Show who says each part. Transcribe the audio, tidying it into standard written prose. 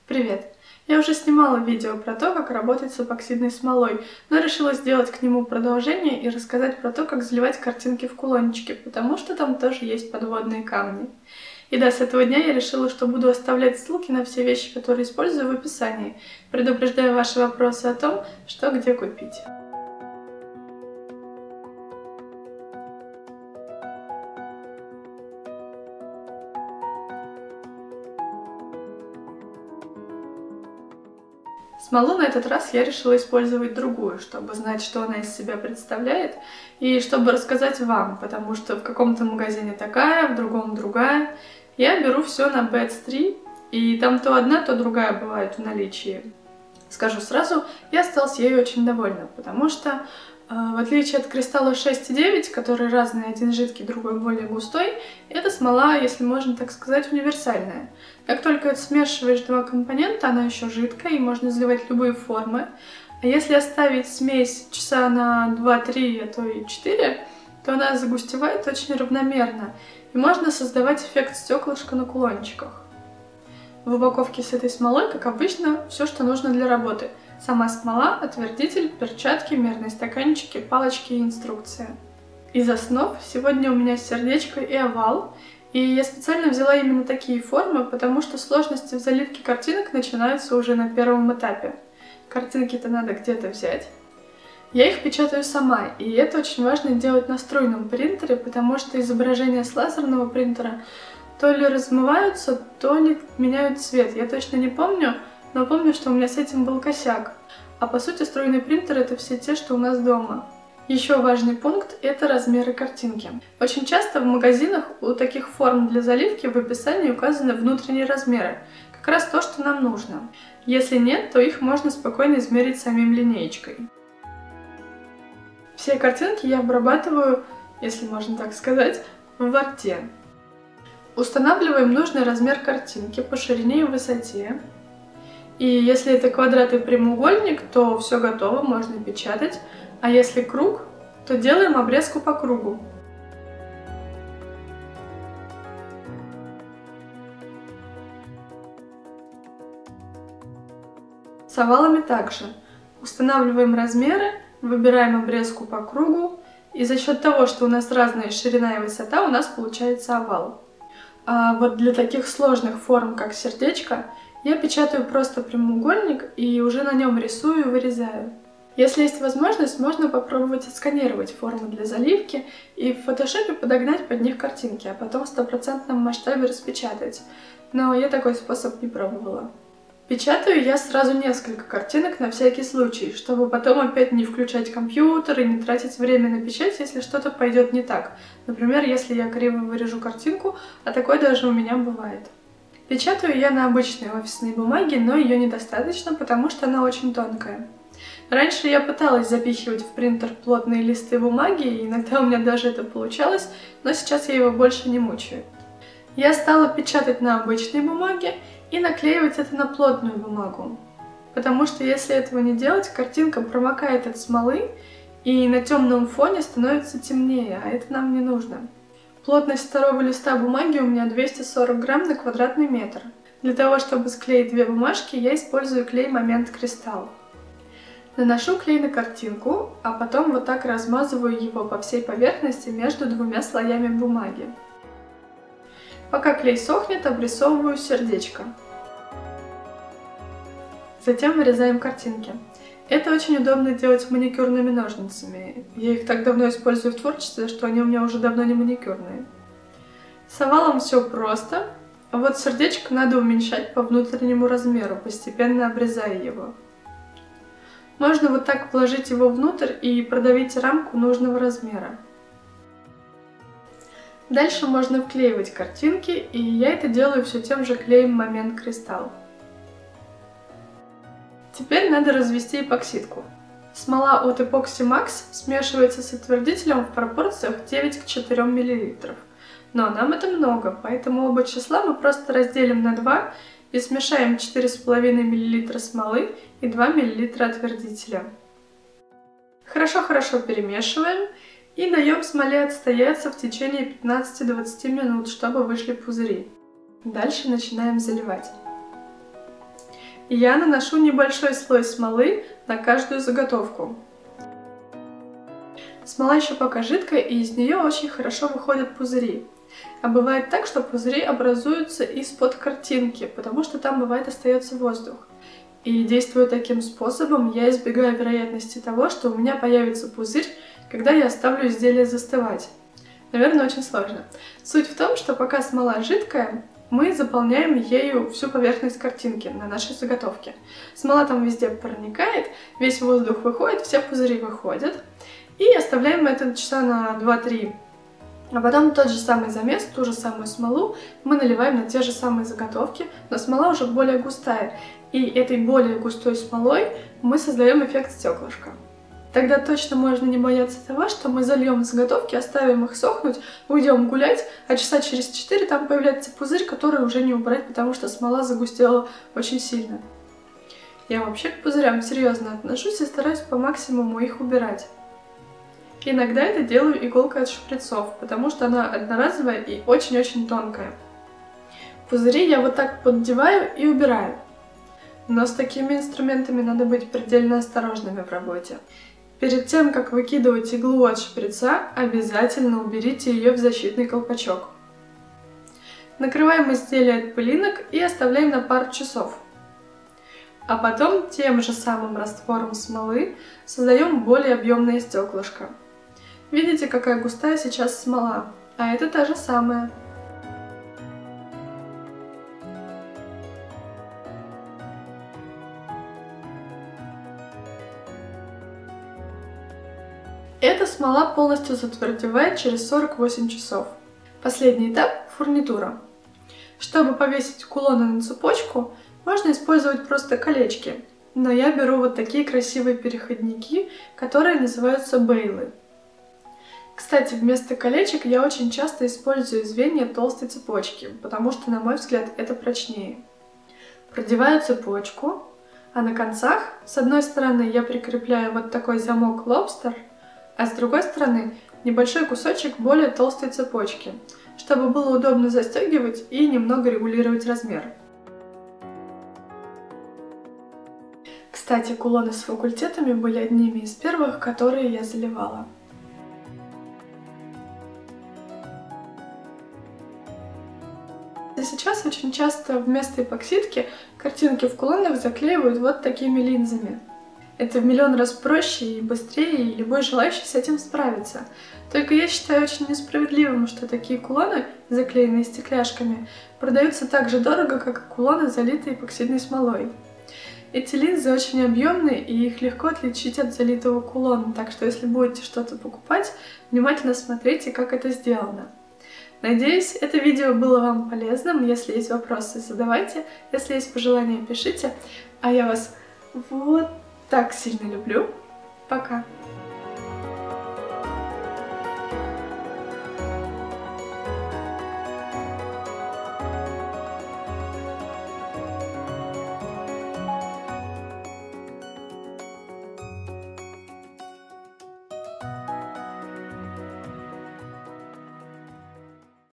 Speaker 1: Привет! Я уже снимала видео про то, как работать с эпоксидной смолой, но решила сделать к нему продолжение и рассказать про то, как заливать картинки в кулончики, потому что там тоже есть подводные камни. И да, с этого дня я решила, что буду оставлять ссылки на все вещи, которые использую, в описании, предупреждая ваши вопросы о том, что где купить. Смолу на этот раз я решила использовать другую, чтобы знать, что она из себя представляет, и чтобы рассказать вам, потому что в каком-то магазине такая, в другом другая. Я беру все на BETS3, и там то одна, то другая бывает в наличии. Скажу сразу, я осталась ею очень довольна, потому что, в отличие от кристалла 6,9, который разный, один жидкий, другой более густой, эта смола, если можно так сказать, универсальная. Как только смешиваешь два компонента, она еще жидкая и можно заливать любые формы. А если оставить смесь часа на 2-3, а то и 4, то она загустевает очень равномерно, и можно создавать эффект стеклышка на кулончиках. В упаковке с этой смолой, как обычно, все, что нужно для работы. Сама смола, отвердитель, перчатки, мерные стаканчики, палочки и инструкция. Из основ сегодня у меня сердечко и овал. И я специально взяла именно такие формы, потому что сложности в заливке картинок начинаются уже на первом этапе. Картинки-то надо где-то взять. Я их печатаю сама, и это очень важно делать на струйном принтере, потому что изображения с лазерного принтера то ли размываются, то ли меняют цвет. Я точно не помню, но помню, что у меня с этим был косяк. А по сути струйный принтер — это все те, что у нас дома. Еще важный пункт — это размеры картинки. Очень часто в магазинах у таких форм для заливки в описании указаны внутренние размеры. Как раз то, что нам нужно. Если нет, то их можно спокойно измерить самим линеечкой. Все картинки я обрабатываю, если можно так сказать, в Word. Устанавливаем нужный размер картинки по ширине и высоте. И если это квадрат и прямоугольник, то все готово, можно печатать. А если круг, то делаем обрезку по кругу. С овалами также. Устанавливаем размеры, выбираем обрезку по кругу. И за счет того, что у нас разная ширина и высота, у нас получается овал. А вот для таких сложных форм, как сердечко, я печатаю просто прямоугольник и уже на нем рисую и вырезаю. Если есть возможность, можно попробовать отсканировать формы для заливки и в фотошопе подогнать под них картинки, а потом в 100% масштабе распечатать. Но я такой способ не пробовала. Печатаю я сразу несколько картинок на всякий случай, чтобы потом опять не включать компьютер и не тратить время на печать, если что-то пойдет не так. Например, если я криво вырежу картинку, а такое даже у меня бывает. Печатаю я на обычной офисной бумаге, но ее недостаточно, потому что она очень тонкая. Раньше я пыталась запихивать в принтер плотные листы бумаги, и иногда у меня даже это получалось, но сейчас я его больше не мучаю. Я стала печатать на обычной бумаге и наклеивать это на плотную бумагу, потому что если этого не делать, картинка промокает от смолы и на темном фоне становится темнее, а это нам не нужно. Плотность второго листа бумаги у меня 240 грамм на квадратный метр. Для того, чтобы склеить две бумажки, я использую клей Момент Кристалл. Наношу клей на картинку, а потом вот так размазываю его по всей поверхности между двумя слоями бумаги. Пока клей сохнет, обрисовываю сердечко. Затем вырезаем картинки. Это очень удобно делать маникюрными ножницами. Я их так давно использую в творчестве, что они у меня уже давно не маникюрные. С овалом все просто, а вот сердечко надо уменьшать по внутреннему размеру, постепенно обрезая его. Можно вот так вложить его внутрь и продавить рамку нужного размера. Дальше можно вклеивать картинки, и я это делаю все тем же клеем Момент Кристалл. Теперь надо развести эпоксидку. Смола от Epoxy Max смешивается с отвердителем в пропорциях 9 к 4 мл. Но нам это много, поэтому оба числа мы просто разделим на 2 и смешаем 4,5 мл смолы и 2 мл отвердителя. Хорошо перемешиваем и даем смоле отстояться в течение 15-20 минут, чтобы вышли пузыри. Дальше начинаем заливать. и я наношу небольшой слой смолы на каждую заготовку. Смола еще пока жидкая, и из нее очень хорошо выходят пузыри. А бывает так, что пузыри образуются из-под картинки, потому что там бывает остается воздух. И действуя таким способом, я избегаю вероятности того, что у меня появится пузырь, когда я оставлю изделие застывать. Наверное, очень сложно. Суть в том, что пока смола жидкая, мы заполняем ею всю поверхность картинки на нашей заготовке. Смола там везде проникает, весь воздух выходит, все пузыри выходят. И оставляем это часа на 2-3. А потом тот же самый замес, ту же самую смолу мы наливаем на те же самые заготовки, но смола уже более густая. И этой более густой смолой мы создаем эффект стеклышка. Тогда точно можно не бояться того, что мы зальем заготовки, оставим их сохнуть, уйдем гулять, а часа через 4 там появляется пузырь, который уже не убрать, потому что смола загустела очень сильно. Я вообще к пузырям серьезно отношусь и стараюсь по максимуму их убирать. Иногда это делаю иголкой от шприцов, потому что она одноразовая и очень-очень тонкая. Пузыри я вот так поддеваю и убираю. Но с такими инструментами надо быть предельно осторожными в работе. Перед тем, как выкидывать иглу от шприца, обязательно уберите ее в защитный колпачок. Накрываем изделие от пылинок и оставляем на пару часов. А потом тем же самым раствором смолы создаем более объемное стеклышко. Видите, какая густая сейчас смола, а это та же самая. Эта смола полностью затвердевает через 48 часов. Последний этап – фурнитура. Чтобы повесить кулоны на цепочку, можно использовать просто колечки, но я беру вот такие красивые переходники, которые называются бейлы. Кстати, вместо колечек я очень часто использую звенья толстой цепочки, потому что, на мой взгляд, это прочнее. Продеваю цепочку, а на концах с одной стороны я прикрепляю вот такой замок лобстер, а с другой стороны небольшой кусочек более толстой цепочки, чтобы было удобно застегивать и немного регулировать размер. Кстати, кулоны с факультетами были одними из первых, которые я заливала. Сейчас очень часто вместо эпоксидки картинки в кулонах заклеивают вот такими линзами. Это в миллион раз проще и быстрее, и любой желающий с этим справится. Только я считаю очень несправедливым, что такие кулоны, заклеенные стекляшками, продаются так же дорого, как и кулоны, залитые эпоксидной смолой. Эти линзы очень объемные, и их легко отличить от залитого кулона, так что если будете что-то покупать, внимательно смотрите, как это сделано. Надеюсь, это видео было вам полезным. Если есть вопросы, задавайте. Если есть пожелания, пишите. А я вас вот так сильно люблю. Пока!